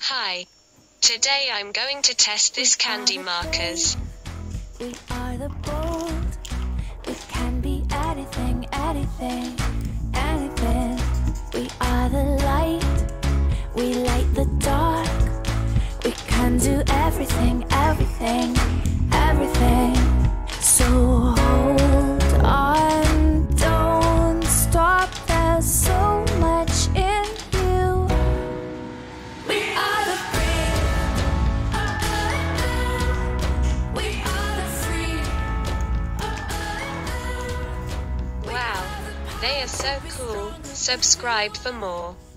Hi. Today I'm going to test this candy markers. We are the bold. We can be anything, anything, anything. We are the light. We light the dark. We can do everything, everything, everything. So hold on, don't stop. There's so much in you. We are the free. We are the free. Wow, they are so cool. Subscribe for more.